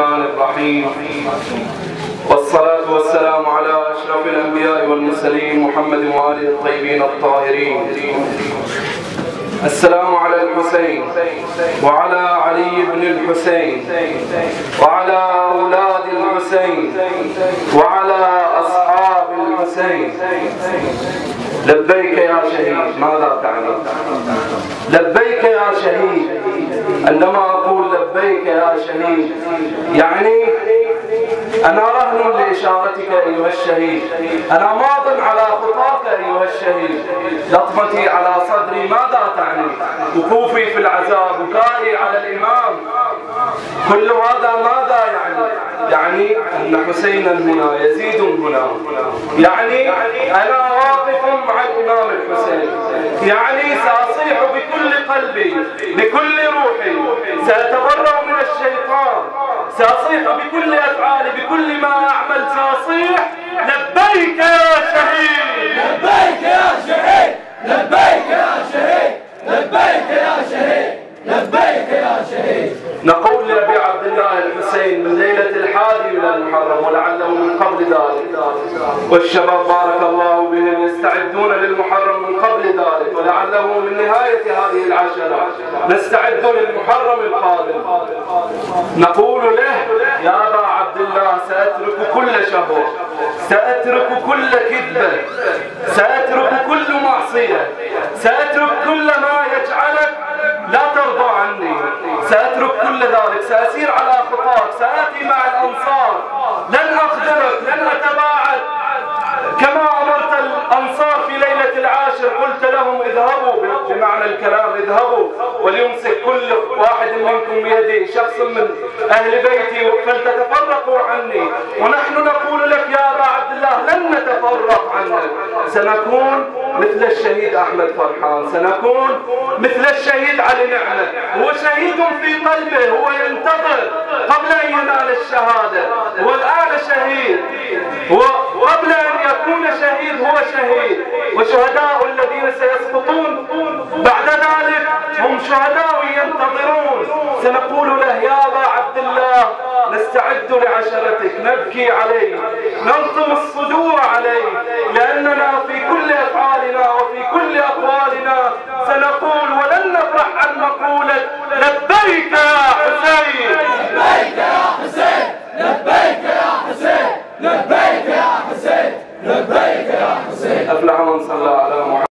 الرحمن الرحيم، والصلاة والسلام على أشرف الأنبياء والمرسلين محمد وآله الطيبين الطاهرين. السلام على الحسين وعلى علي بن الحسين وعلى أولاد الحسين وعلى أصحاب الحسين. لبيك يا شهيد. ماذا تعني لبيك يا شهيد؟ عندما أقول لبيك يا شهيد يعني أنا رهن لإشارتك أيها الشهيد، أنا ماض على خطاك أيها الشهيد، لطمتي على صدري ماذا تعني؟ وقوفي في العزاء، بكائي على الإمام، كل هذا ماذا يعني؟ يعني أن حسينا هنا، يزيد هنا، يعني أنا واقف مع الإمام الحسين، يعني سأصيح بكل قلبي بكل روحي، سأتبرأ من الشيطان، سأصيح بكل أفعالي بكل ما أعمل، سأصيح لبيك يا شهيد، لبيك يا شهيد، لبيك يا شهيد، لبيك يا شهيد، لبيك يا شهيد. نقول لأبي عبد الله الحسين من ليلة 11 من المحرم ولعله من قبل ذلك، والشباب بارك الله بهم يستعدون للمحرم من قبل ذلك، ولعله من نهاية هذه العشرة نستعد للمحرم القادم. نقول له يا أبا عبد الله سأترك كل شهوة، سأترك كل كذبة، سأترك كل معصية، سأترك كل ما يجعلك لا ترضى عني، سأترك كل ذلك، سأسير على خطاك، سآتي مع الأنصار، لن أخذلك، لن أتباعد، كما أمرت الأنصار في ليلة العاشر قلت لهم اذهبوا، بمعنى الكلام اذهبوا وليمسك كل واحد منكم بيده شخص من أهل بيتي فلتتفرقوا عني، ونحن نقول لك يا أبا عبد الله لن نتفرق عنك، سنكون مثل الشهيد أحمد فرحان، سنكون مثل الشهيد علي نعمة، هو شهيد في قلبه، هو ينتظر قبل أن ينال الشهادة، هو الآن شهيد، وقبل أن يكون شهيد هو شهيد، وشهداء الذين سيسقطون بعد ذلك هم شهداء ينتظرون. سنقول له يا أبا عبد الله نستعد لعشرتك، نبكي عليك، نلطم الصدور عليك، لأننا في كل أفعالنا وفي كل أقوالنا